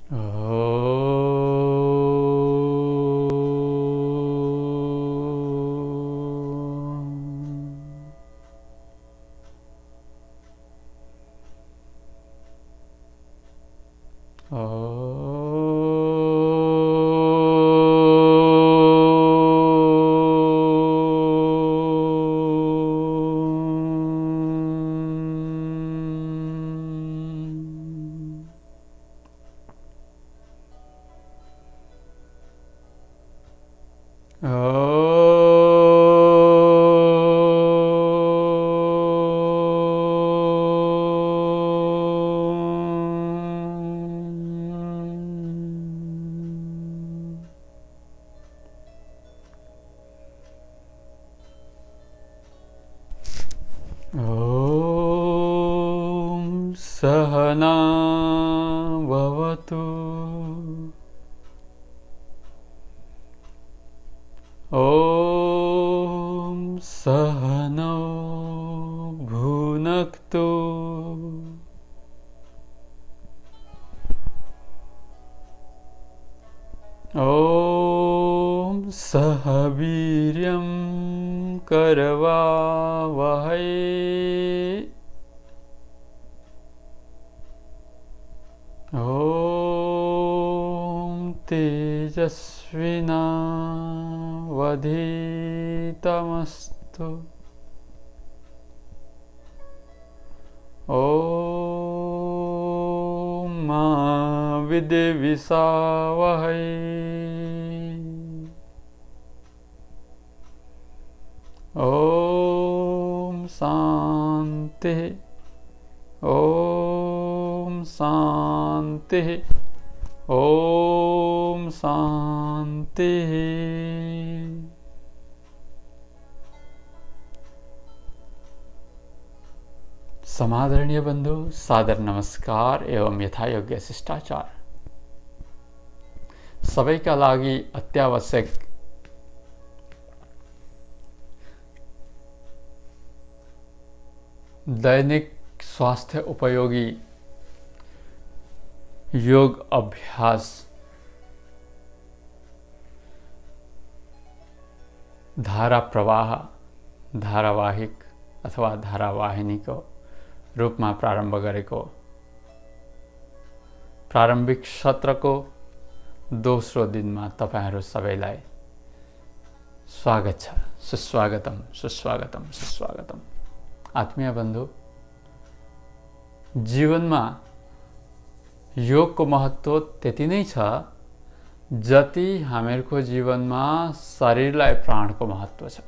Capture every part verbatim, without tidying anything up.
सहना भवतु ॐ सहनौ भुनक्तु ॐ सह वीर्यं करवावहै ॐ तेजस्विनावधीतमस्तु ॐ मा विद्विषावहै ॐ शान्ति ॐ शान्ति ॐ शान्ति। समादरणीय बंधु, सादर नमस्कार एवं यथायोग्य शिष्टाचार। सबैका लागि अत्यावश्यक दैनिक स्वास्थ्य उपयोगी योग अभ्यास धारा प्रवाह धारावाहिक अथवा धारावाहिनीको रूपमा प्रारम्भ गरेको प्रारम्भिक सत्रको दोस्रो दिनमा तपाईहरु सबैलाई स्वागत छ। सुस्वागतम सुस्वागतम सुस्वागतम। आत्मीय बन्धु, जीवनमा योगको महत्व त्यति नै छ जति हामीहरूको जीवनमा शरीरलाई प्राणको महत्व छ।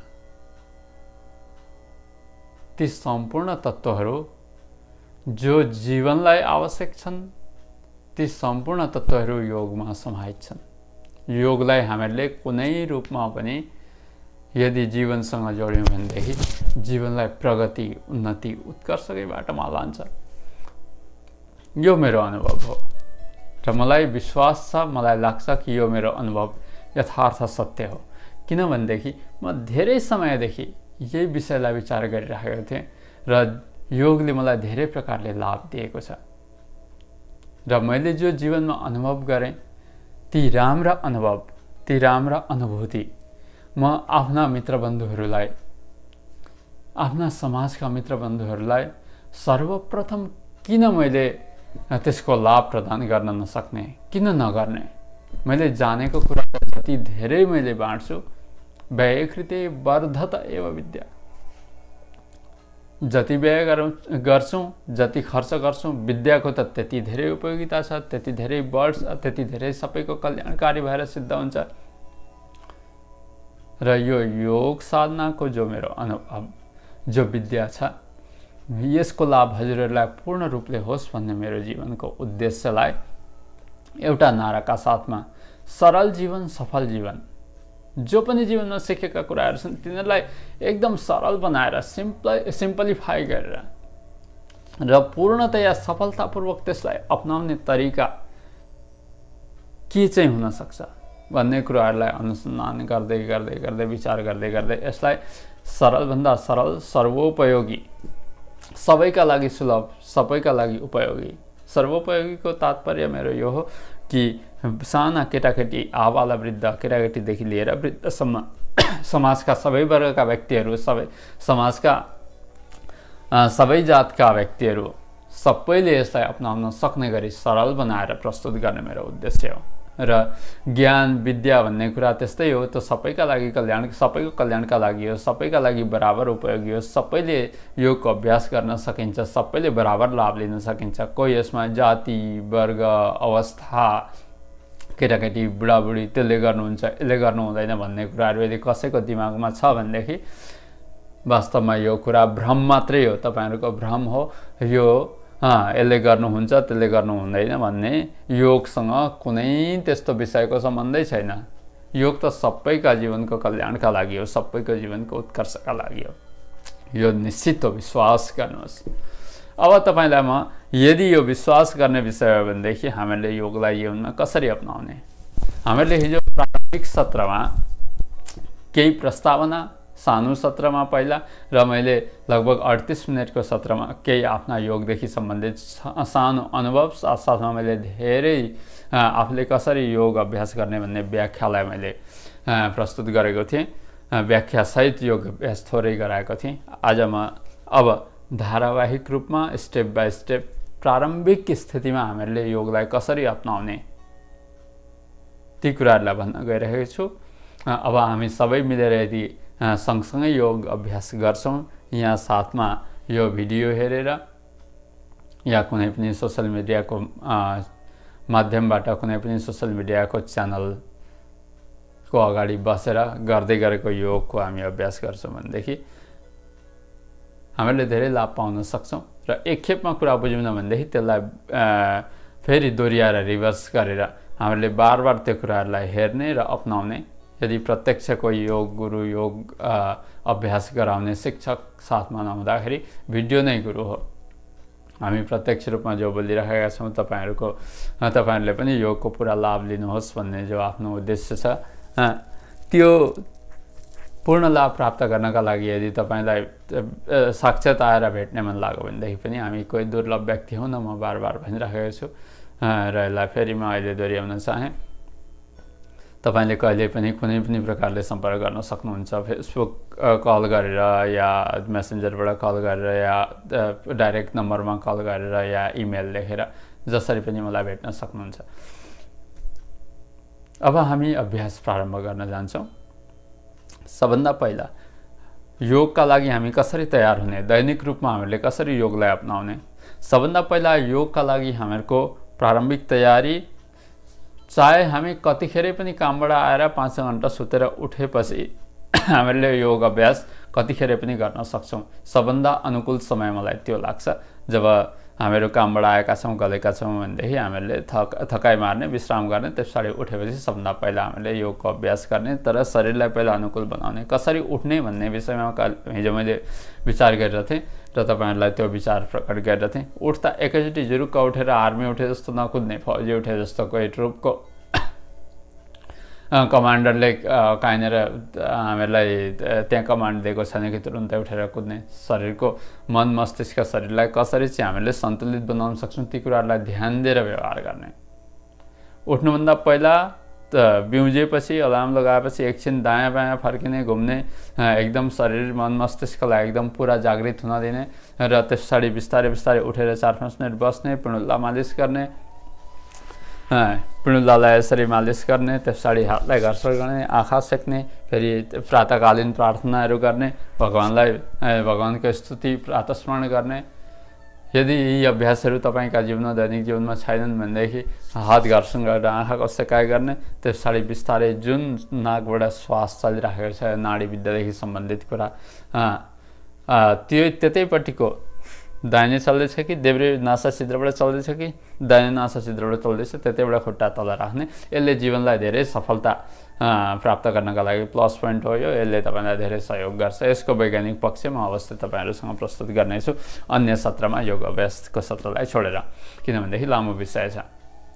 ती सम्पूर्ण तत्त्वहरू जो जीवनलाई आवश्यक छन्, ती सम्पूर्ण तत्त्वहरू योगमा समाहित छन्। योगलाई हामीले कुनै रूपमा पनि यदि जीवनसँग जोड्यौं भनेदेखि जीवनलाई प्रगति, उन्नति, उत्कर्षकै बाटोमा लान्छ। यो मेरो अनुभव हो र मलाई विश्वास छ, मलाई लाग्छ कि यो मेरो अनुभव यथार्थ सत्य हो। किनभनेदेखि म धेरै समयदेखि यही विषयलाई विचार गरिरहेको थिएँ र योगले मलाई धेरै प्रकारले लाभ दिएको छ र मैले जो जीवनमा अनुभव गरेँ ती राम्रा अनुभव, ती राम्रा अनुभूति म आफ्ना मित्रबन्धुहरूलाई, आफ्ना समाजका मित्रबन्धुहरूलाई सर्वप्रथम किन मैले त्यसको लाभ प्रदान गर्न नसक्ने, किन नगर्ने? मैले जानेको कुरा जति धेरै मैले बाँड्छु, व्ययकृते वर्धत एव विद्या। जति व्यय गर्छौं, जति खर्च गर्छौं, विद्याको त त्यति धेरै उपयोगिता छ, त्यति धेरै बढ्छ, त्यति धेरै सबैको कल्याणकारी भएर सिद्ध हुन्छ। र यो योग साधनाको जो मेरो अनुभव, जो विद्या छ, यसको लाभ हजुरहरूलाई पूर्ण रूपले होस् भन्ने मेरो जीवनको उद्देश्यलाई एउटा नाराका साथमा सरल जीवन सफल जीवन, जो पनि जीवनमा सिकेका कुराहरू छन् तिनीहरूलाई एकदम सरल बनाएर, सिम्पल सिम्पलिफाई गरेर र पूर्णतया सफलतापूर्वक त्यसलाई अपनाउने तरिका के चाहिँ हुन सक्छ भन्ने कुराहरूलाई अनुसन्धान गर्दै गर्दै गर्दै विचार गर्दै गर्दै यसलाई सरल भन्दा सरल, सर्वोपयोगी, सबैका लागि सुलभ, सबैका लागि उपयोगी। सर्वोपयोगीको तात्पर्य मेरो यो हो कि साना केटाकेटी आबाला वृद्ध केटाकेटीदेखि लिएर वृद्धसम्म समाजका सबै वर्गका व्यक्तिहरू सबै समाजका सबै जातका व्यक्तिहरू सबैले यसलाई अपनाउन सक्ने गरी सरल बनाएर प्रस्तुत गर्ने मेरो उद्देश्य हो। र ज्ञान विद्या भन्ने कुरा त्यस्तै हो, त्यो सबैका लागि कल्याण सबैको कल्याणका लागि हो, सबैका लागि बराबर उपयोगी हो, सबैले योगको अभ्यास गर्न सकिन्छ, सबैले बराबर लाभ लिन सकिन्छ। कोही यसमा जाति वर्ग अवस्था केटाकेटी बुढाबुढी त्यसले गर्नुहुन्छ यसले गर्नु हुँदैन भन्ने कुराहरू यदि कसैको दिमागमा छ भनेदेखि वास्तवमा यो कुरा भ्रम मात्रै हो, तपाईँहरूको भ्रम हो। यो अँ यसले गर्नुहुन्छ त्यसले गर्नु हुँदैन भन्ने योगसँग कुनै त्यस्तो विषयको सम्बन्धै छैन। योग त सबैका जीवनको कल्याणका लागि हो, सबैको जीवनको उत्कर्षका लागि हो। यो निश्चित हो, विश्वास गर्नुहोस्। अब तपाईँलाई म यदि यो विश्वास गर्ने विषय हो भनेदेखि हामीले योगलाई जीवनमा कसरी अपनाउने, हामीले हिजो प्रारम्भिक सत्रमा केही प्रस्तावना सानो सत्रमा पहिला र मैले लगभग अडतिस मिनटको सत्रमा केही आफ्ना योगदेखि सम्बन्धित सानो अनुभव साथसाथमा मैले धेरै आफूले कसरी योग अभ्यास गर्ने भन्ने व्याख्यालाई मैले प्रस्तुत गरेको थिएँ, व्याख्यासहित योग अभ्यास थोरै गराएको थिएँ। आज म अब धारावाहिक रूपमा स्टेप बाई स्टेप प्रारम्भिक स्थितिमा हामीले योगलाई कसरी अपनाउने ती कुराहरूलाई भन्न गइरहेको छु। अब हामी सबै मिलेर यदि सँगसँगै योग अभ्यास गर्छौँ, यहाँ साथमा यो भिडियो हेरेर या कुनै पनि सोसल मिडियाको माध्यमबाट कुनै पनि सोसल मिडियाको च्यानलको अगाडि बसेर गर्दै गरेको योगको हामी अभ्यास गर्छौँ भनेदेखि हामीले धेरै लाभ पाउन सक्छौँ। र एक खेपमा कुरा बुझ्यौँ भनेदेखि त्यसलाई फेरि दोहोऱ्याएर रिभर्स गरेर हामीले बार बार त्यो कुराहरूलाई हेर्ने र अपनाउने। यदि प्रत्यक्ष कोही योग गुरु योग अभ्यास गराउने शिक्षक साथमा नहुँदाखेरि भिडियो नै गुरु हो। हामी प्रत्यक्ष रूपमा जो बोलिरहेका छौँ तपाईँहरूको तपाईँहरूले पनि योगको पुरा लाभ लिनुहोस् भन्ने जो आफ्नो उद्देश्य छ, त्यो पूर्ण लाभ प्राप्त गर्नका लागि यदि तपाईँलाई साक्षात आएर भेट्ने मन लाग्यो भनेदेखि पनि हामी कोही दुर्लभ व्यक्ति हौँ न, म बार बार भनिरहेको छु र यसलाई फेरि म अहिले दोहोऱ्याउन चाहेँ। तपाईँले कहिले पनि कुनै पनि प्रकारले सम्पर्क गर्न सक्नुहुन्छ, फेसबुक कल गरेर या मेसेन्जरबाट कल गरेर या डाइरेक्ट नम्बरमा कल गरेर या इमेल लेखेर जसरी पनि मलाई भेट्न सक्नुहुन्छ। अब हामी अभ्यास प्रारम्भ गर्न जान्छौँ। सबभन्दा पहिला योगका लागि हामी कसरी तयार हुने, दैनिक रूपमा हामीले कसरी योगलाई अपनाउने। सबभन्दा पहिला योगका लागि हामीहरूको प्रारम्भिक तयारी, चाहे हामी कतिखेर पनि कामबाट आएर पाँच घन्टा सुतेर उठेपछि हामीले योग अभ्यास कतिखेर पनि गर्न सक्छौँ। सबभन्दा अनुकूल समय मलाई त्यो लाग्छ जब हामीहरू कामबाट आएका छौँ गलेका छौँ भनेदेखि हामीले थक थकाइ मार्ने विश्राम गर्ने, त्यस पछाडि उठेपछि सबभन्दा पहिला हामीले योगको अभ्यास गर्ने। तर शरीरलाई पहिला अनुकूल बनाउने, कसरी उठ्ने भन्ने विषयमा हिजो मैले विचार गरेर थिएँ र तपाईँहरूलाई त्यो विचार प्रकट गरेर थिएँ। उठ्दा एकैचोटि जुरुक्क उठेर आर्मी उठे जस्तो नकुद्ने, फौजी उठे जस्तो कोही ट्रुपको कमान्डरले कहीँनिर हामीलाई त्यहाँ कमान्ड दिएको छैन कि तुरुन्तै उठेर कुद्ने। शरीरको मन मस्तिष्क शरीरलाई कसरी चाहिँ हामीले सन्तुलित बनाउन सक्छौँ ती कुराहरूलाई ध्यान दिएर व्यवहार गर्ने। उठ्नुभन्दा पहिला त बिउजेपछि अलार्म लगाएपछि एकछिन दायाँ बायाँ फर्किने, घुम्ने, एकदम शरीर मन मस्तिष्कलाई एकदम पुरा जागृत हुन दिने र त्यस पछाडि बिस्तारै बिस्तारै उठेर चार पाँच मिनट बस्ने, पिँडुल्ला मालिस गर्ने, पिँडुल्लालाई यसरी मालिस गर्ने, त्यस पछाडि हातलाई घर्षण गर्ने, आँखा सेक्ने, फेरि प्रातःकालीन प्रार्थनाहरू गर्ने, भगवान्लाई भगवान्को स्तुति प्रातस्मरण गर्ने। यदि यी अभ्यासहरू तपाईँका जीवनमा दैनिक जीवनमा छैनन् भनेदेखि हात घर्षण गरेर आँखाको सेकाइ गर्ने, त्यस पछाडि बिस्तारै जुन नाकबाट श्वास चलिराखेको छ नाडी विद्यादेखि सम्बन्धित कुरा त्यो त्यतैपट्टिको दाहिने चल्दैछ कि देब्रे नासा छिद्रबाट चल्दैछ कि दाहिने नासा छिद्रबाट चल्दैछ त्यतैबाट खुट्टा तल राख्ने। यसले जीवनलाई धेरै सफलता प्राप्त गर्नका लागि प्लस पोइन्ट हो। यो यसले तपाईँलाई धेरै सहयोग गर्छ। यसको वैज्ञानिक पक्ष म अवश्य तपाईँहरूसँग प्रस्तुत गर्नेछु अन्य सत्रमा, योग अभ्यासको सत्रलाई छोडेर, किनभनेदेखि लामो विषय छ।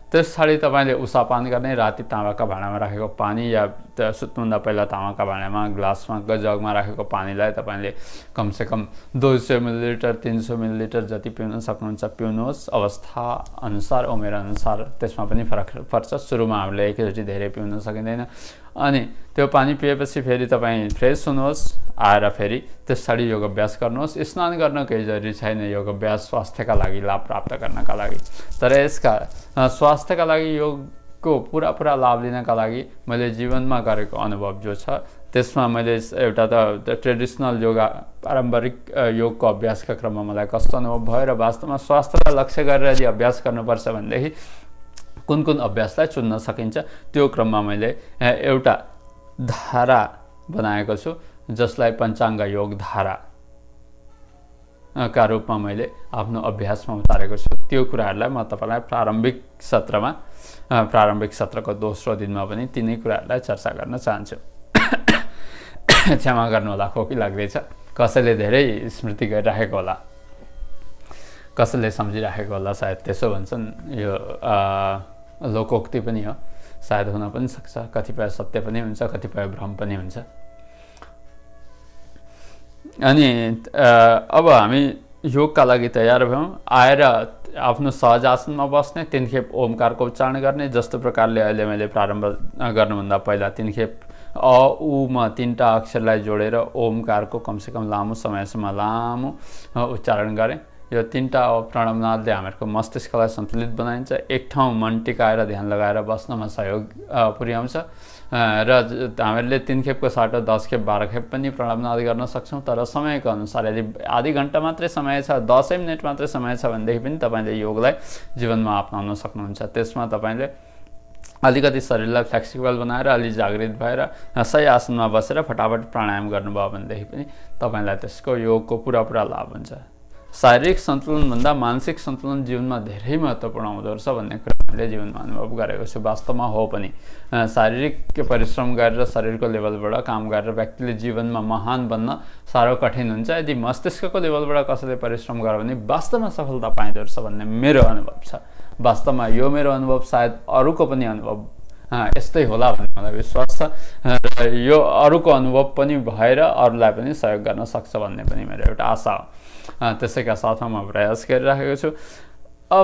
त्यस पछाडि तपाईँले उषापान गर्ने, राति तामाका भाँडामा राखेको पानी या सुत्नुभन्दा पहिला तामाका भाँडामा ग्लासमा जगमा राखेको पानीलाई तपाईँले कमसेकम दुई सय मिलिलिटर तीन सय मिलिलिटर जति पिउन सक्नुहुन्छ पिउनुहोस्। अवस्था अनुसार उमेर अनुसार त्यसमा पनि फरक पर्छ। सुरुमा हामीले एकैचोटि धेरै पिउन सकिँदैन। अनि त्यो पानी पिएपछि फेरि तपाईँ फ्रेस हुनुहोस्, आएर फेरि त्यस पछाडि योग अभ्यास गर्नुहोस्। स्नान गर्न केही जरुरी छैन योग अभ्यास स्वास्थ्यका लागि लाभ प्राप्त गर्नका लागि। तर यसका स्वास्थ्यका लागि योगको पुरा पुरा लाभ लिनका लागि मैले जीवनमा गरेको अनुभव जो छ त्यसमा मैले एउटा त ट्रेडिसनल योगा पारम्परिक योगको अभ्यासका क्रममा मलाई कस्तो अनुभव भयो र वास्तवमा स्वास्थ्यलाई लक्ष्य गरेर यदि अभ्यास गर्नुपर्छ भनेदेखि कुन कुन अभ्यासलाई चुन्न सकिन्छ त्यो क्रममा मैले एउटा धारा बनाएको छु जसलाई पञ्चाङ्ग योग धारा का रूपमा मैले आफ्नो अभ्यासमा उतारेको छु। त्यो कुराहरूलाई म तपाईँलाई प्रारम्भिक सत्रमा प्रारम्भिक सत्रको दोस्रो दिनमा पनि तिनै कुराहरूलाई चर्चा गर्न चाहन्छु। क्षमा गर्नु होला, खोकी लाग्दैछ। कसैले धेरै स्मृति गरिराखेको होला, कसैले सम्झिराखेको होला, सायद त्यसो भन्छन्। यो लोकोक्ति पनि हो, सायद हुन पनि सक्छ। कतिपय सत्य पनि हुन्छ, कतिपय भ्रम पनि हुन्छ। अनि अब हामी योगका लागि तयार भयौँ। आएर आफ्नो सहज आसनमा बस्ने, तीनखेप ओमकारको उच्चारण गर्ने। जस्तो प्रकारले अहिले मैले प्रारम्भ गर्नुभन्दा पहिला तीनखेप अ उमा तीनटा अक्षरलाई जोडेर ओमकारको कमसेकम लामो समयसम्म लामो उच्चारण गरेँ। यो तीनटा प्रणवनादले हामीहरूको मस्तिष्कलाई सन्तुलित बनाइन्छ। एक ठाउँ मन टिकाएर ध्यान लगाएर बस्नमा सहयोग पुर्याउँछ र हामीहरूले तीन खेपको साटो दस खेप बाह्र खेप पनि प्रणवनाद गर्न सक्छौँ। तर समयको अनुसार यदि आधी घन्टा मात्रै समय छ, दसै मिनट मात्रै समय छ भनेदेखि पनि तपाईँले योगलाई जीवनमा अपनाउन सक्नुहुन्छ। त्यसमा तपाईँले अलिकति शरीरलाई फ्लेक्सिबल बनाएर अलि जागृत भएर सही आसनमा बसेर फटाफट प्राणायाम गर्नुभयो भनेदेखि पनि तपाईँलाई त्यसको योगको पुरा पुरा लाभ हुन्छ। शारीरिक सन्तुलनभन्दा मानसिक सन्तुलन जीवनमा धेरै महत्त्वपूर्ण हुँदो रहेछ भन्ने कुरा मैले जीवनमा अनुभव गरेको छु। वास्तवमा हो पनि। शारीरिक परिश्रम गरेर शरीरको लेभलबाट काम गरेर व्यक्तिले जीवनमा महान बन्न साह्रो कठिन हुन्छ। यदि मस्तिष्कको लेभलबाट कसैले परिश्रम गर्यो भने वास्तवमा सफलता पाइँदो रहेछ भन्ने मेरो अनुभव छ। वास्तवमा यो मेरो अनुभव सायद अरूको पनि अनुभव यस्तै होला भन्ने मलाई विश्वास छ र यो अरूको अनुभव पनि भएर अरूलाई पनि सहयोग गर्न सक्छ भन्ने पनि मेरो एउटा आशा हो। त्यसैका साथमा म प्रयास गरिरहेको छु। अब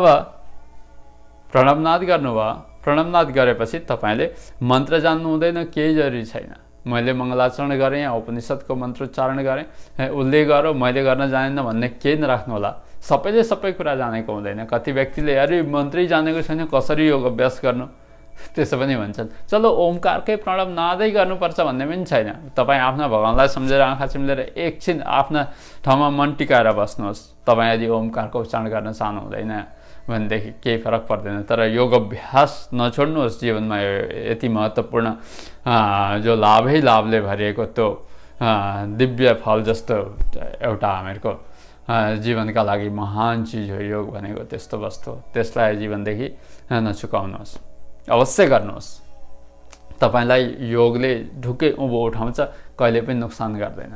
प्रणवनाद गर्नुभयो। प्रणवनाद गरेपछि तपाईँले मन्त्र जान्नु हुँदैन, केही जरुरी छैन। मैले मङ्गलाचरण गरेँ या उपनिषदको मन्त्रोच्चारण गरेँ, उसले गरो मैले गर्न जानेन भन्ने केही नराख्नु होला। सबैले सबै कुरा जानेको हुँदैन। कति व्यक्तिले अरे मन्त्रै जानेको छैन कसरी योग अभ्यास गर्नु त्यसो पनि भन्छन्। चलो ओमकारकै प्रणव नादै गर्नुपर्छ भन्ने पनि छैन। तपाईँ आफ्ना भगवान्लाई सम्झेर आँखा चिम्लेर एकछिन आफ्ना ठाउँमा मन टिकाएर बस्नुहोस्। तपाईँ यदि ओमकारको उच्चारण गर्न चाहनु हुँदैन भनेदेखि केही फरक पर्दैन। तर योग अभ्यास नछोड्नुहोस्। जीवनमा यति महत्त्वपूर्ण जो लाभै लाभले भरिएको त्यो दिव्य फल जस्तो एउटा हामीहरूको जीवनका लागि महान चिज हो योग भनेको। त्यस्तो वस्तु हो, त्यसलाई जीवनदेखि नचुकाउनुहोस्, अवश्य गर्नुहोस्। तपाईँलाई योगले ढुक्कै उँभो उठाउँछ, कहिले पनि नोक्सान गर्दैन।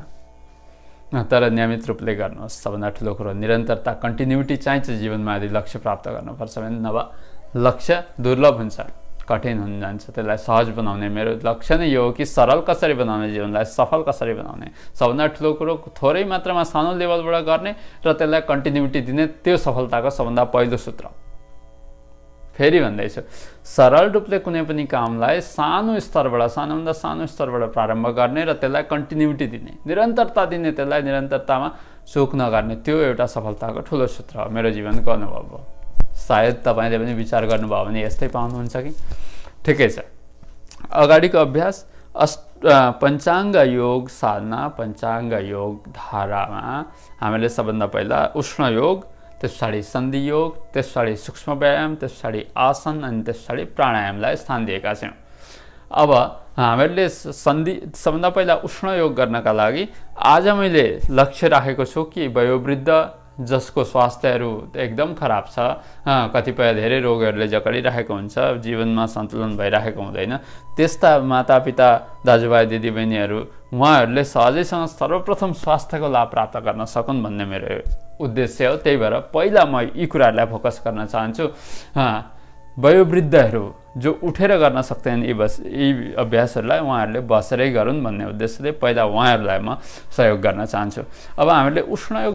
तर नियमित रूपले गर्नुहोस्। सबभन्दा ठुलो कुरो निरन्तरता, कन्टिन्युटी चाहिन्छ जीवनमा। यदि लक्ष्य प्राप्त गर्नुपर्छ भने नभए लक्ष्य दुर्लभ हुन्छ, कठिन हुन जान्छ। त्यसलाई सहज बनाउने मेरो लक्ष्य नै यो हो कि सरल कसरी बनाउने, जीवनलाई सफल कसरी बनाउने। सबभन्दा ठुलो कुरो थोरै मात्रामा सानो लेभलबाट गर्ने र त्यसलाई कन्टिन्युटी दिने, त्यो सफलताको सबभन्दा पहिलो सूत्र। फेरि भन्दैछु, सरल रूपले कुनै पनि कामलाई सानो स्तरबाट सानोभन्दा सानो स्तरबाट प्रारम्भ गर्ने र त्यसलाई कन्टिन्युटी दिने, निरन्तरता दिने, त्यसलाई निरन्तरतामा चुक नगर्ने, त्यो एउटा सफलताको ठुलो सूत्र हो। मेरो जीवनको अनुभव हो। सायद तपाईँले पनि विचार गर्नुभयो भने यस्तै पाउनुहुन्छ कि। ठिकै छ। अगाडिको अभ्यास अष्ट पञ्चाङ्ग योग साधना, पञ्चाङ्ग योग धारामा हामीले सबभन्दा पहिला उष्ण योग, त्यस पछाडि सन्धि योग, त्यस पछाडि सूक्ष्म व्यायाम, त्यस पछाडि आसन अनि त्यस पछाडि प्राणायामलाई स्थान दिएका छौँ। अब हामीहरूले सन्धि सबभन्दा पहिला उष्ण योग गर्नका लागि आज मैले लक्ष्य राखेको छु कि वयोवृद्ध जसको स्वास्थ्यहरू एकदम खराब छ, कतिपय धेरै रोगहरूले जकडिरहेको हुन्छ, जीवनमा सन्तुलन भइरहेको हुँदैन, त्यस्ता मातापिता दाजुभाइ दिदीबहिनीहरू उहाँहरूले सहजैसँग सर्वप्रथम स्वास्थ्यको लाभ प्राप्त गर्न सकुन् भन्ने मेरो उद्देश्य हो। त्यही भएर पहिला म यी कुराहरूलाई फोकस गर्न चाहन्छु। वयोवृद्धहरू जो उठेर गर्न सक्दैनन् यी बस यी अभ्यासहरूलाई उहाँहरूले बसेरै गरून् भन्ने उद्देश्यले पहिला उहाँहरूलाई म सहयोग गर्न चाहन्छु। अब हामीले उष्ण योग